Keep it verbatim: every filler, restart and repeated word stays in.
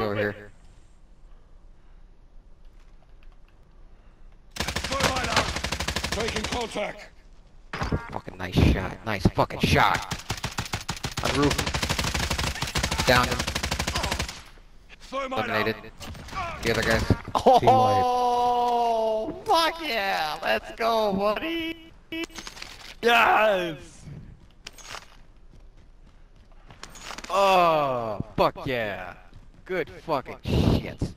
over here. Thermite out. Taking contact. Fucking nice shot. Nice fucking shot. On the roof. Down him. Thermite Eliminated. out. The other guys. Oh, fuck yeah! Let's go, buddy! Yes! Oh, fuck yeah! Good fucking shit.